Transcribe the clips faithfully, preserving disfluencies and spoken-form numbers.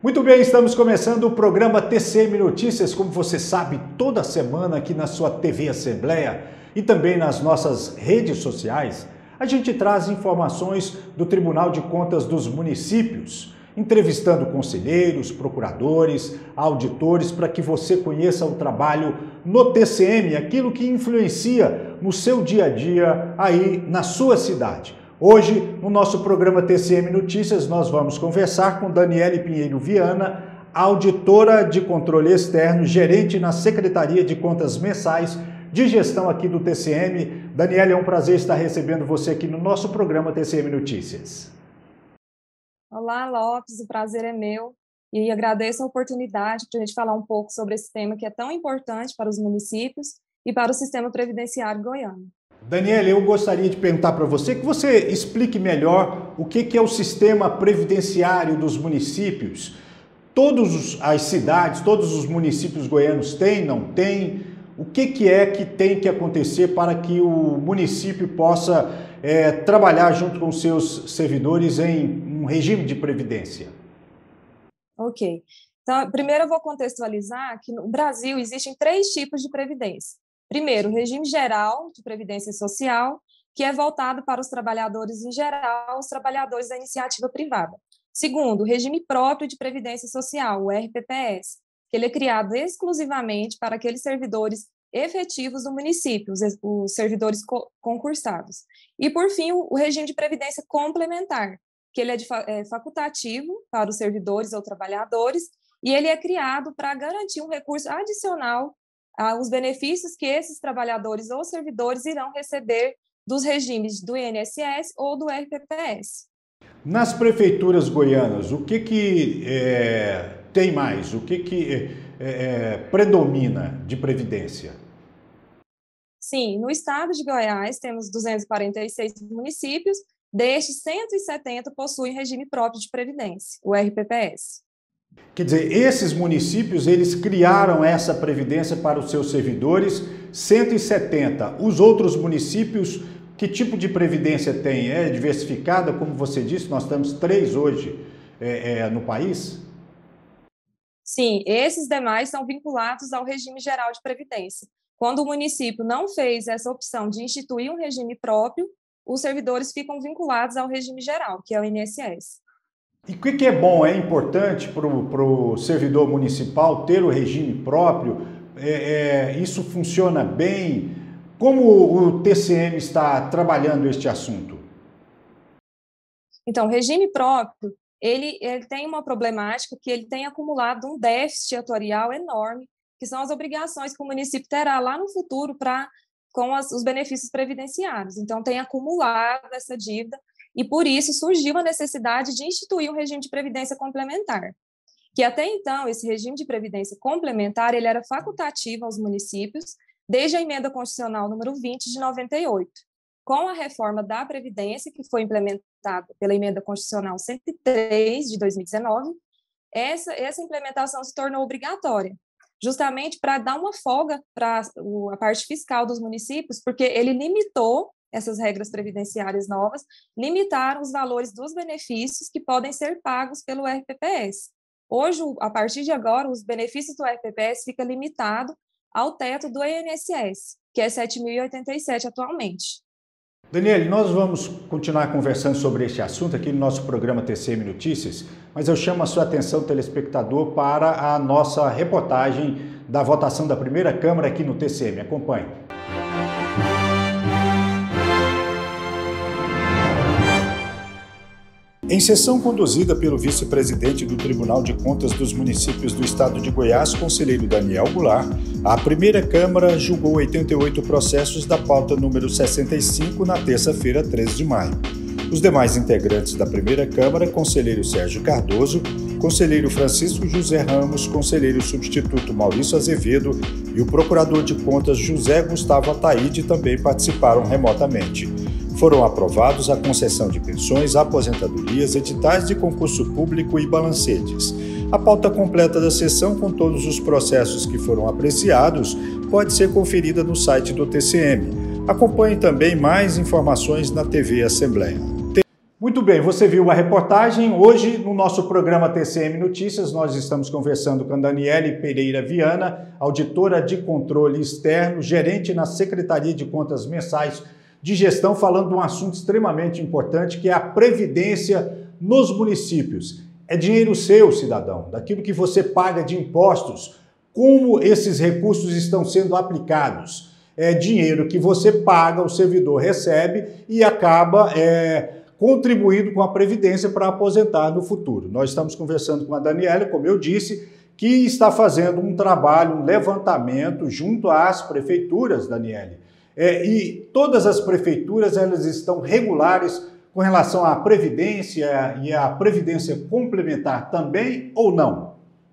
Muito bem, estamos começando o programa T C M Notícias, como você sabe, toda semana aqui na sua T V Assembleia e também nas nossas redes sociais, a gente traz informações do Tribunal de Contas dos Municípios, entrevistando conselheiros, procuradores, auditores, para que você conheça o trabalho no T C M, aquilo que influencia no seu dia a dia aí na sua cidade. Hoje, no nosso programa T C M Notícias, nós vamos conversar com Daniele Pinheiro Viana, auditora de controle externo, gerente na Secretaria de Contas Mensais de Gestão aqui do T C M. Daniele, é um prazer estar recebendo você aqui no nosso programa T C M Notícias. Olá, Lopes, o prazer é meu e agradeço a oportunidade para a gente falar um pouco sobre esse tema que é tão importante para os municípios e para o sistema previdenciário goiano. Daniele, eu gostaria de perguntar para você que você explique melhor o que é o sistema previdenciário dos municípios. Todas as cidades, todos os municípios goianos têm, não têm? O que, que é que tem que acontecer para que o município possa é, trabalhar junto com seus servidores em um regime de previdência? Ok. Então, primeiro eu vou contextualizar que no Brasil existem três tipos de previdência. Primeiro, o regime geral de previdência social, que é voltado para os trabalhadores em geral, os trabalhadores da iniciativa privada. Segundo, o regime próprio de previdência social, o R P P S, que ele é criado exclusivamente para aqueles servidores efetivos do município, os, os servidores co concursados. E, por fim, o, o regime de previdência complementar, que ele é, de, é facultativo para os servidores ou trabalhadores, e ele é criado para garantir um recurso adicional aos benefícios que esses trabalhadores ou servidores irão receber dos regimes do I N S S ou do R P P S. Nas prefeituras goianas, o que, que é, tem mais? O que, que é, é, predomina de previdência? Sim, no estado de Goiás temos duzentos e quarenta e seis municípios, destes cento e setenta possuem regime próprio de previdência, o R P P S. Quer dizer, esses municípios, eles criaram essa previdência para os seus servidores, cento e setenta. Os outros municípios, que tipo de previdência tem? É diversificada, como você disse, nós temos três hoje é, é, no país? Sim, esses demais são vinculados ao regime geral de previdência. Quando o município não fez essa opção de instituir um regime próprio, os servidores ficam vinculados ao regime geral, que é o I N S S. E o que é bom, é importante para o servidor municipal ter o regime próprio? É, é, isso funciona bem? Como o T C M está trabalhando este assunto? Então, o regime próprio, ele, ele tem uma problemática que ele tem acumulado um déficit atuarial enorme, que são as obrigações que o município terá lá no futuro para com as, os benefícios previdenciários. Então, tem acumulado essa dívida, e por isso surgiu a necessidade de instituir um regime de previdência complementar, que até então esse regime de previdência complementar ele era facultativo aos municípios desde a emenda constitucional número vinte de noventa e oito. Com a reforma da Previdência, que foi implementada pela emenda constitucional cento e três de dois mil e dezenove, essa, essa implementação se tornou obrigatória, justamente para dar uma folga para a parte fiscal dos municípios, porque ele limitou essas regras previdenciárias novas, limitaram os valores dos benefícios que podem ser pagos pelo R P P S. Hoje, a partir de agora, os benefícios do R P P S ficam limitados ao teto do I N S S, que é sete mil e oitenta e sete atualmente. Daniele, nós vamos continuar conversando sobre este assunto aqui no nosso programa T C M Notícias, mas eu chamo a sua atenção, telespectador, para a nossa reportagem da votação da primeira Câmara aqui no T C M. Acompanhe. Em sessão conduzida pelo vice-presidente do Tribunal de Contas dos Municípios do Estado de Goiás, conselheiro Daniel Goulart, a primeira Câmara julgou oitenta e oito processos da pauta número sessenta e cinco na terça-feira, treze de maio. Os demais integrantes da primeira Câmara, conselheiro Sérgio Cardoso, conselheiro Francisco José Ramos, conselheiro substituto Maurício Azevedo e o procurador de contas José Gustavo Ataíde também participaram remotamente. Foram aprovados a concessão de pensões, aposentadorias, editais de concurso público e balancetes. A pauta completa da sessão, com todos os processos que foram apreciados, pode ser conferida no site do T C M. Acompanhe também mais informações na T V Assembleia. Muito bem, você viu a reportagem. Hoje, no nosso programa T C M Notícias, nós estamos conversando com a Daniele Pereira Viana, auditora de controle externo, gerente na Secretaria de Contas Mensais de Gestão, falando de um assunto extremamente importante, que é a previdência nos municípios. É dinheiro seu, cidadão, daquilo que você paga de impostos. Como esses recursos estão sendo aplicados? É dinheiro que você paga, o servidor recebe e acaba é, contribuindo com a Previdência para aposentar no futuro. Nós estamos conversando com a Daniela, como eu disse, que está fazendo um trabalho, um levantamento junto às prefeituras, Daniele. É, e todas as prefeituras elas estão regulares com relação à Previdência e à Previdência complementar também ou não?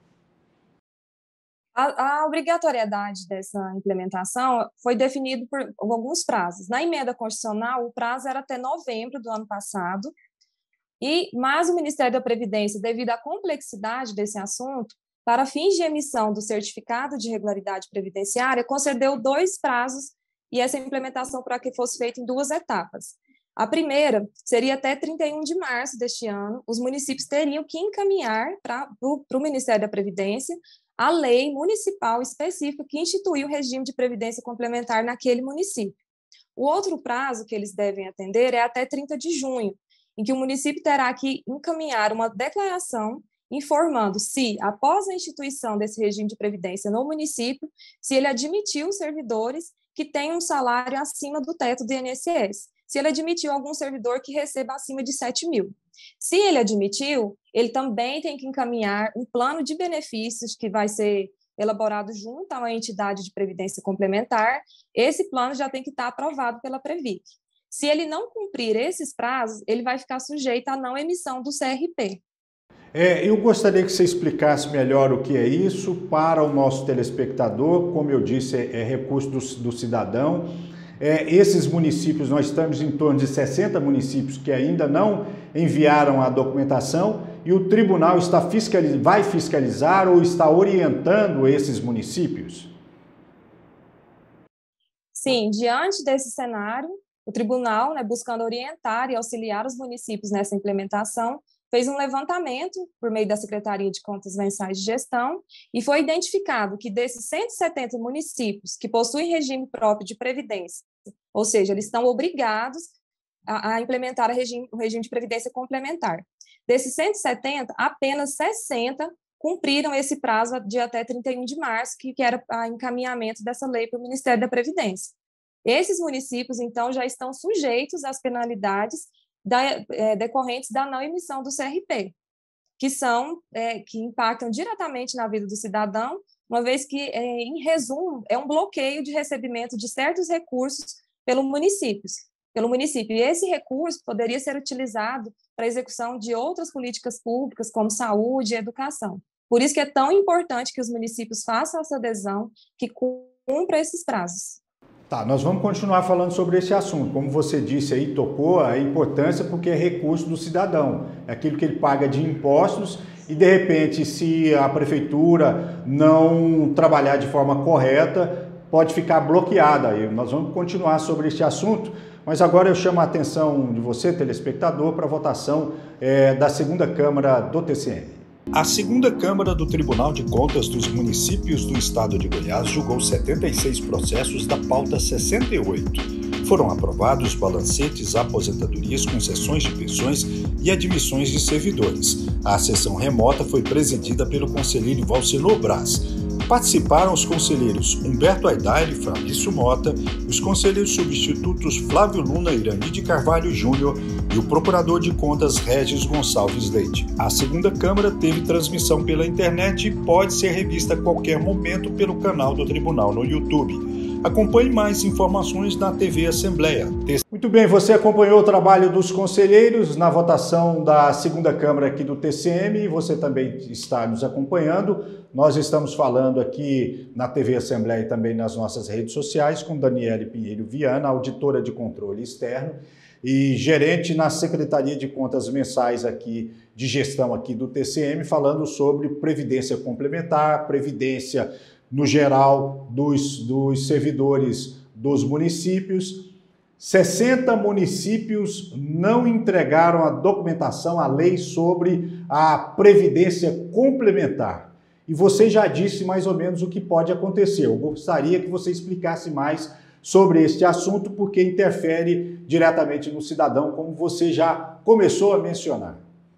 A, a obrigatoriedade dessa implementação foi definida por alguns prazos. Na emenda constitucional, o prazo era até novembro do ano passado, e, mas o Ministério da Previdência, devido à complexidade desse assunto, para fins de emissão do certificado de regularidade previdenciária, concedeu dois prazos e essa implementação para que fosse feita em duas etapas. A primeira seria até trinta e um de março deste ano, os municípios teriam que encaminhar para o Ministério da Previdência a lei municipal específica que institui o regime de previdência complementar naquele município. O outro prazo que eles devem atender é até trinta de junho, em que o município terá que encaminhar uma declaração informando se, após a instituição desse regime de previdência no município, se ele admitiu servidores que têm um salário acima do teto do I N S S, se ele admitiu algum servidor que receba acima de sete mil. Se ele admitiu, ele também tem que encaminhar um plano de benefícios que vai ser elaborado junto a uma entidade de previdência complementar. Esse plano já tem que estar aprovado pela Previc. Se ele não cumprir esses prazos, ele vai ficar sujeito à não emissão do C R P. É, eu gostaria que você explicasse melhor o que é isso para o nosso telespectador. Como eu disse, é, é recurso do, do cidadão. É, esses municípios, nós estamos em torno de sessenta municípios que ainda não enviaram a documentação e o tribunal está fiscaliz... vai fiscalizar ou está orientando esses municípios? Sim, diante desse cenário, o tribunal, né, buscando orientar e auxiliar os municípios nessa implementação, fez um levantamento por meio da Secretaria de Contas Mensais de Gestão e foi identificado que desses cento e setenta municípios que possuem regime próprio de previdência, ou seja, eles estão obrigados a, a implementar a regime, o regime de previdência complementar. Desses cento e setenta, apenas sessenta cumpriram esse prazo de até trinta e um de março, que, que era o encaminhamento dessa lei para o Ministério da Previdência. Esses municípios, então, já estão sujeitos às penalidades Da, é, decorrentes da não emissão do C R P, que são, é, que impactam diretamente na vida do cidadão, uma vez que, é, em resumo, é um bloqueio de recebimento de certos recursos pelo município. Pelo município. E esse recurso poderia ser utilizado para a execução de outras políticas públicas, como saúde e educação. Por isso que é tão importante que os municípios façam essa adesão, que cumpra esses prazos. Tá, nós vamos continuar falando sobre esse assunto. Como você disse aí, tocou a importância porque é recurso do cidadão. É aquilo que ele paga de impostos e, de repente, se a prefeitura não trabalhar de forma correta, pode ficar bloqueada. Aí nós vamos continuar sobre este assunto, mas agora eu chamo a atenção de você, telespectador, para a votação é, da segunda Câmara do T C M. A segunda Câmara do Tribunal de Contas dos Municípios do Estado de Goiás julgou setenta e seis processos da pauta sessenta e oito. Foram aprovados balancetes, aposentadorias, concessões de pensões e admissões de servidores. A sessão remota foi presidida pelo conselheiro Valceno Braz. Participaram os conselheiros Humberto Aidar e Fabrício Mota, os conselheiros substitutos Flávio Luna e Irani de Carvalho Júnior e o procurador de contas Regis Gonçalves Leite. A segunda Câmara teve transmissão pela internet e pode ser revista a qualquer momento pelo canal do Tribunal no YouTube. Acompanhe mais informações na T V Assembleia. Muito bem, você acompanhou o trabalho dos conselheiros na votação da segunda Câmara aqui do T C M e você também está nos acompanhando. Nós estamos falando aqui na T V Assembleia e também nas nossas redes sociais com Daniele Pinheiro Viana, auditora de controle externo e gerente na Secretaria de Contas Mensais aqui de gestão aqui do T C M, falando sobre previdência complementar, previdência no geral dos, dos servidores dos municípios. sessenta municípios não entregaram a documentação, a lei sobre a previdência complementar. E você já disse mais ou menos o que pode acontecer. Eu gostaria que você explicasse mais sobre este assunto, porque interfere diretamente no cidadão, como você já começou a mencionar.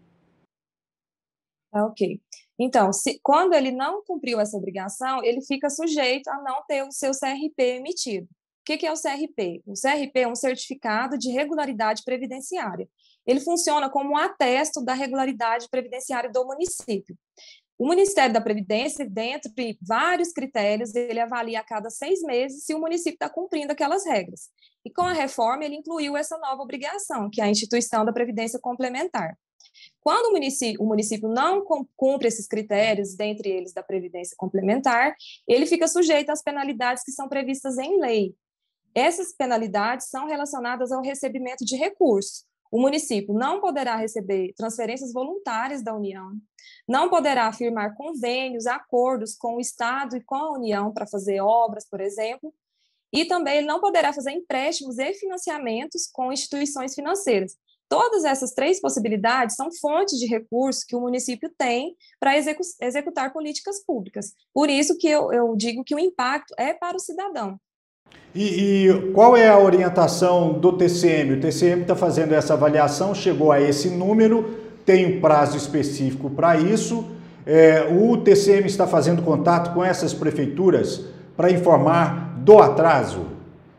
Ok. Então, se, quando ele não cumpriu essa obrigação, ele fica sujeito a não ter o seu C R P emitido. O que, que é o C R P? O C R P é um certificado de regularidade previdenciária. Ele funciona como um atesto da regularidade previdenciária do município. O Ministério da Previdência, dentro de vários critérios, ele avalia a cada seis meses se o município está cumprindo aquelas regras. E com a reforma, ele incluiu essa nova obrigação, que é a instituição da Previdência Complementar. Quando o município, o município não cumpre esses critérios, dentre eles da Previdência Complementar, ele fica sujeito às penalidades que são previstas em lei. Essas penalidades são relacionadas ao recebimento de recursos. O município não poderá receber transferências voluntárias da União, não poderá firmar convênios, acordos com o Estado e com a União para fazer obras, por exemplo, e também ele não poderá fazer empréstimos e financiamentos com instituições financeiras. Todas essas três possibilidades são fontes de recursos que o município tem para execu executar políticas públicas. Por isso que eu, eu digo que o impacto é para o cidadão. E, e qual é a orientação do T C M? O T C M está fazendo essa avaliação, chegou a esse número, tem um prazo específico para isso. É, o T C M está fazendo contato com essas prefeituras para informar do atraso?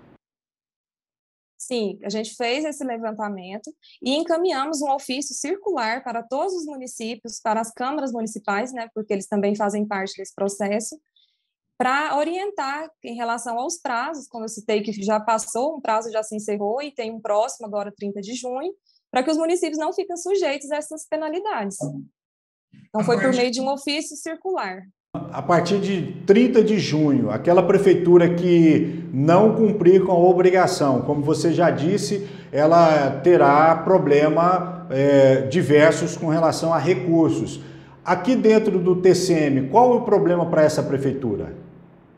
Sim, a gente fez esse levantamento e encaminhamos um ofício circular para todos os municípios, para as câmaras municipais, né, porque eles também fazem parte desse processo, para orientar em relação aos prazos, como eu citei que já passou, um prazo já se encerrou e tem um próximo agora, trinta de junho, para que os municípios não fiquem sujeitos a essas penalidades. Então, foi por meio de um ofício circular. A partir de trinta de junho, aquela prefeitura que não cumprir com a obrigação, como você já disse, ela terá problema é, diversos com relação a recursos. Aqui dentro do T C M, qual é o problema para essa prefeitura?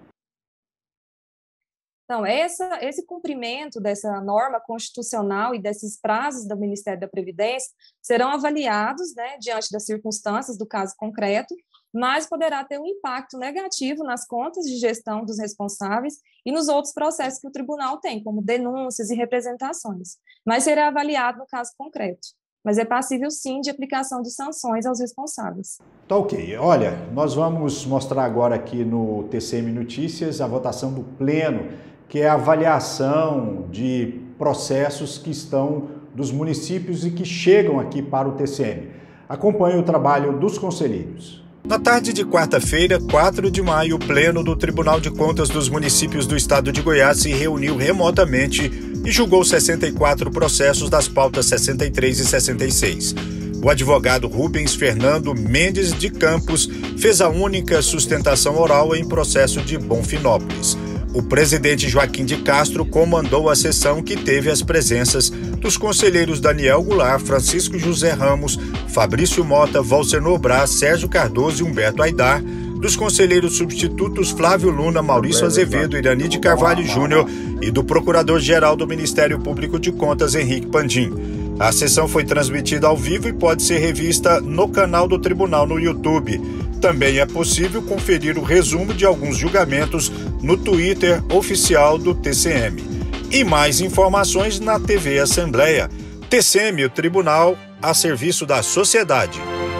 Então, essa, esse cumprimento dessa norma constitucional e desses prazos do Ministério da Previdência serão avaliados, né, diante das circunstâncias do caso concreto, mas poderá ter um impacto negativo nas contas de gestão dos responsáveis e nos outros processos que o tribunal tem, como denúncias e representações, mas será avaliado no caso concreto. Mas é passível, sim, de aplicação de sanções aos responsáveis. Tá ok. Olha, nós vamos mostrar agora aqui no T C M Notícias a votação do Pleno, que é a avaliação de processos que estão dos municípios e que chegam aqui para o T C M. Acompanhe o trabalho dos conselheiros. Na tarde de quarta-feira, quatro de maio, o Pleno do Tribunal de Contas dos Municípios do Estado de Goiás se reuniu remotamente e julgou sessenta e quatro processos das pautas sessenta e três e sessenta e seis. O advogado Rubens Fernando Mendes de Campos fez a única sustentação oral em processo de Bonfinópolis. O presidente Joaquim de Castro comandou a sessão, que teve as presenças dos conselheiros Daniel Goulart, Francisco José Ramos, Fabrício Mota, Valcenor Braz, Sérgio Cardoso e Humberto Aidar, dos conselheiros substitutos Flávio Luna, Maurício Azevedo, Irani de Carvalho Júnior e do procurador-geral do Ministério Público de Contas, Henrique Pandim. A sessão foi transmitida ao vivo e pode ser revista no canal do tribunal no YouTube. Também é possível conferir o resumo de alguns julgamentos no Twitter oficial do T C M. E mais informações na T V Assembleia. T C M, o tribunal a serviço da sociedade.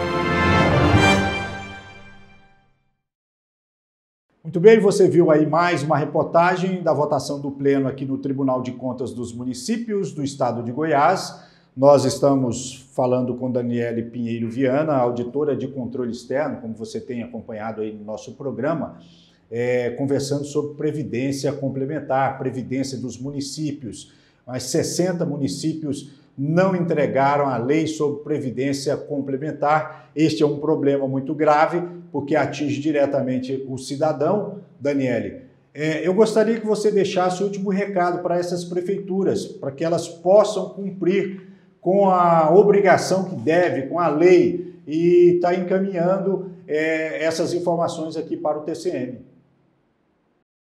Muito bem, você viu aí mais uma reportagem da votação do Pleno aqui no Tribunal de Contas dos Municípios do Estado de Goiás. Nós estamos falando com Daniele Pinheiro Viana, auditora de controle externo, como você tem acompanhado aí no nosso programa, é, conversando sobre previdência complementar, previdência dos municípios. Mas sessenta municípios não entregaram a lei sobre previdência complementar. Este é um problema muito grave, porque atinge diretamente o cidadão. Daniele, é, eu gostaria que você deixasse o último recado para essas prefeituras, para que elas possam cumprir com a obrigação que deve, com a lei, e está encaminhando é, essas informações aqui para o T C M.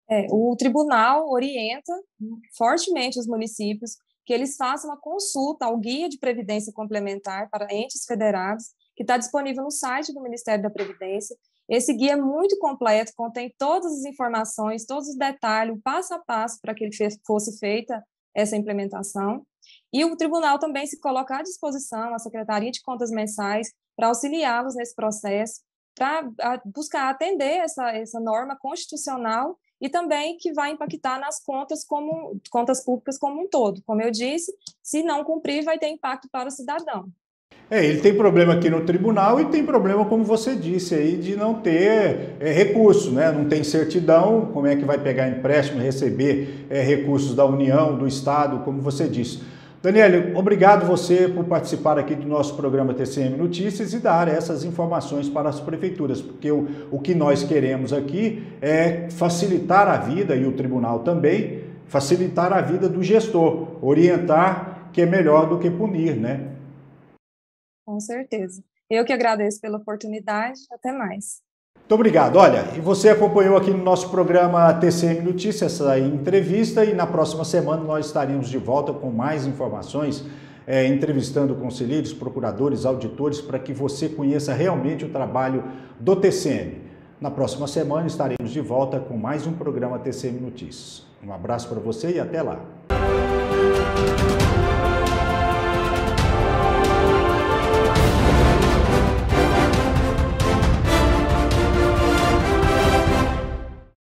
É, o tribunal orienta fortemente os municípios que eles façam uma consulta ao Guia de Previdência Complementar para Entes Federados, que está disponível no site do Ministério da Previdência. Esse guia é muito completo, contém todas as informações, todos os detalhes, passo a passo para que ele fosse feita essa implementação. E o tribunal também se coloca à disposição, a Secretaria de Contas Mensais, para auxiliá-los nesse processo, para buscar atender essa, essa norma constitucional e também que vai impactar nas contas, como, contas públicas como um todo. Como eu disse, se não cumprir, vai ter impacto para o cidadão. É, ele tem problema aqui no tribunal e tem problema, como você disse, aí, de não ter é, recurso, né? Não tem certidão, como é que vai pegar empréstimo e receber é, recursos da União, do Estado, como você disse. Daniele, obrigado você por participar aqui do nosso programa T C M Notícias e dar essas informações para as prefeituras, porque o, o que nós queremos aqui é facilitar a vida, e o tribunal também, facilitar a vida do gestor, orientar, que é melhor do que punir, né? Com certeza. Eu que agradeço pela oportunidade. Até mais. Muito obrigado. Olha, e você acompanhou aqui no nosso programa T C M Notícias essa entrevista, e na próxima semana nós estaremos de volta com mais informações, é, entrevistando conselheiros, procuradores, auditores, para que você conheça realmente o trabalho do T C M. Na próxima semana estaremos de volta com mais um programa T C M Notícias. Um abraço para você e até lá.